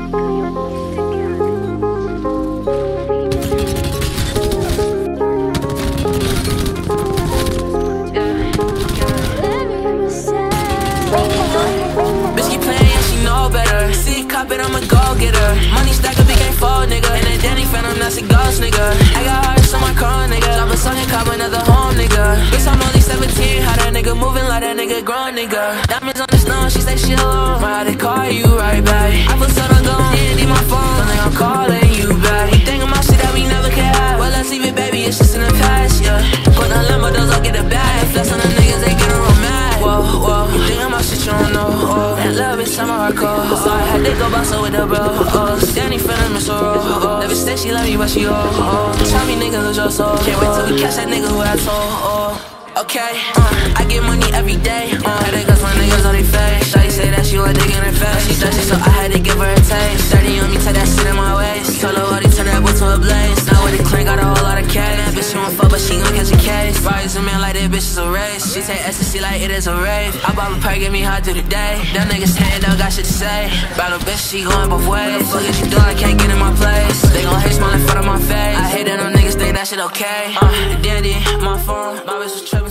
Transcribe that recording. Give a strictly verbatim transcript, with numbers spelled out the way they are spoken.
I'm a go-getter. Money stack up, he can't fall, nigga. And that Danny Phantom, that's a ghost, nigga. I got hearts on my car, nigga. Drop a song and cop another home, nigga. Bitch, I'm only seventeen. How that nigga moving like that nigga grown, nigga. Diamonds on the snow, she say she alone. Why they call you right back? I put sun on go on, yeah, my phone. Don't think I'm calling you back. You think about shit that we never can have. Well, let's leave it, baby, it's just in the past, yeah. Put the limo, those I'll get it back. Flex on the niggas, they get real mad. Whoa, whoa, you think about shit you don't know, oh. That love is time I hardcore, so I had to go boss with the bro, oh. Danny Phantom is so raw, oh. Never say she love me, but she oh, oh. Tell me nigga lose your soul. Can't wait till we catch that nigga who I told, oh. Okay, uh, I get money every day, uh. Had it cause my niggas on they face. Shawty say that she want dick in her face. She thirsty, so I had to give her a taste. Dirty on me, take that shit in my waist. Told her what he turn that boy to a blaze. Now with the clank, got a whole lot of cash. That bitch she won't fuck, but she gon' catch a case. Rise a man like that bitch is a race. She take ecstasy like it is a rave. I bought my perk, get me hot through the day. Them niggas stand up, got shit to say. About a bitch, she going both ways. What the fuck is you doing? I can't get in my place. They gon' hate smiling in front of my face. I hate that them niggas think that shit okay. Uh, dandy, my phone, my bitch was tripping.